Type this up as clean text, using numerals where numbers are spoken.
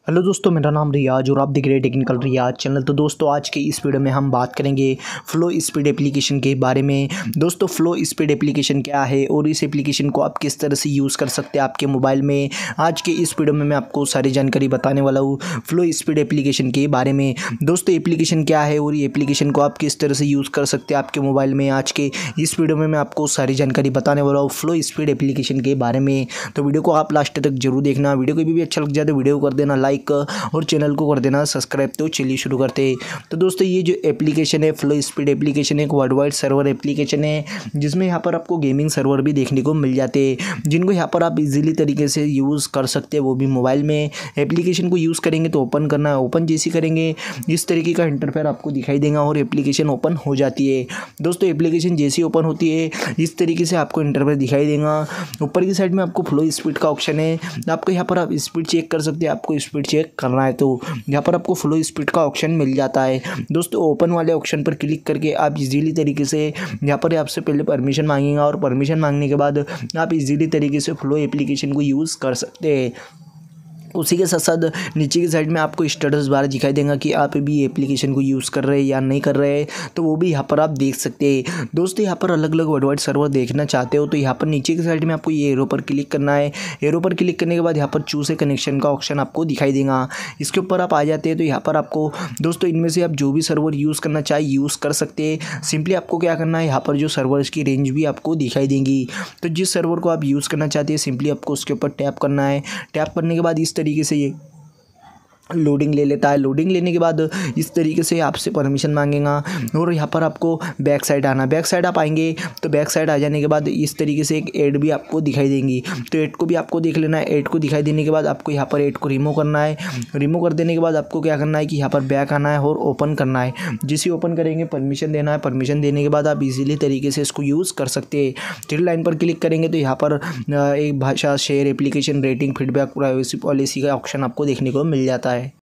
Hello दोस्तों, मेरा नाम रियाज और आप देख रहे हैं टेक्निकल रियाज चैनल। तो दोस्तों, आज के इस वीडियो में हम बात करेंगे फ्लो स्पीड एप्लीकेशन के बारे में। दोस्तों, फ्लो स्पीड एप्लीकेशन क्या है और इस एप्लीकेशन को आप किस तरह से यूज़ कर सकते हैं आपके मोबाइल में। आज के इस वीडियो में मैं आपको सारी जानकारी बताने वाला हूँ फ्लो स्पीड एप्लीकेशन के बारे में। दोस्तों, एप्लीकेशन क्या है और ये एप्लीकेशन को आप किस तरह से यूज़ कर सकते हैं आपके मोबाइल में, आज के इस वीडियो में मैं आपको सारी जानकारी बताने वाला हूँ फ्लो स्पीड एप्लीकेशन के बारे में। तो वीडियो को आप लास्ट तक जरूर देखना। वीडियो को भी अच्छा लग जाए तो वीडियो को कर देना लाइक और चैनल को कर देना सब्सक्राइब। तो चलिए शुरू करते हैं। तो दोस्तों, ये जो एप्लीकेशन है फ्लो स्पीड एप्लीकेशन एक वर्ल्ड वाइड सर्वर एप्लीकेशन है, जिसमें यहाँ पर आपको गेमिंग सर्वर भी देखने को मिल जाते हैं, जिनको यहाँ पर आप इजीली तरीके से यूज़ कर सकते हैं, वो भी मोबाइल में। एप्लीकेशन को यूज़ करेंगे तो ओपन करना है, ओपन जैसी करेंगे इस तरीके का इंटरफेयर आपको दिखाई देगा और एप्लीकेशन ओपन हो जाती है। दोस्तों, एप्लीकेशन जैसी ओपन होती है इस तरीके से आपको इंटरफेयर दिखाई देगा। ऊपर की साइड में आपको फ्लो स्पीड का ऑप्शन है, आपको यहाँ पर आप स्पीड चेक कर सकते हैं। आपको स्पीड चेक करना है तो यहाँ पर आपको फ्लो स्पीड का ऑप्शन मिल जाता है। दोस्तों, ओपन वाले ऑप्शन पर क्लिक करके आप इजीली तरीके से यहाँ पर आपसे पहले परमिशन मांगेगा और परमिशन मांगने के बाद आप इजीली तरीके से फ्लो एप्लीकेशन को यूज़ कर सकते हैं। उसी के साथ साथ नीचे की साइड में आपको स्टेटस बार दिखाई देगा कि आप भी एप्लीकेशन को यूज़ कर रहे हैं या नहीं कर रहे हैं, तो वो भी यहाँ पर आप देख सकते हैं। दोस्तों, यहाँ पर अलग अलग वर्ल्ड वाइड सर्वर देखना चाहते हो तो यहाँ पर नीचे की साइड में आपको ये एरो पर क्लिक करना है। एरो पर क्लिक करने के बाद यहाँ पर चूज़ ए कनेक्शन का ऑप्शन आपको दिखाई देगा। इसके ऊपर आप आ जाते हैं तो यहाँ पर आपको दोस्तों इनमें से आप जो भी सर्वर यूज़ करना चाहे यूज़ कर सकते हैं। सिंपली आपको क्या करना है, यहाँ पर जो सर्वर्स की रेंज भी आपको दिखाई देंगी। तो जिस सर्वर को आप यूज़ करना चाहते हैं सिंपली आपको उसके ऊपर टैप करना है। टैप करने के बाद इस तरीके से ये लोडिंग ले लेता है। लोडिंग लेने के बाद इस तरीके से आपसे परमिशन मांगेगा और यहाँ पर आपको बैक साइड आना। बैक साइड आप आएंगे तो बैक साइड आ जाने के बाद इस तरीके से एक ऐड भी आपको दिखाई देंगी, तो ऐड को भी आपको देख लेना है। ऐड को दिखाई देने के बाद आपको यहाँ पर ऐड को रिमूव करना है। रिमूव कर देने के बाद आपको क्या करना है कि यहाँ पर बैक आना है और ओपन करना है। जिसे ओपन करेंगे परमिशन देना है। परमिशन देने के बाद आप इजीली तरीके से इसको यूज़ कर सकते हैं। थ्री लाइन पर क्लिक करेंगे तो यहाँ पर एक भाषा, share, application, rating, feedback, privacy policy का ऑप्शन आपको देखने को मिल जाता है।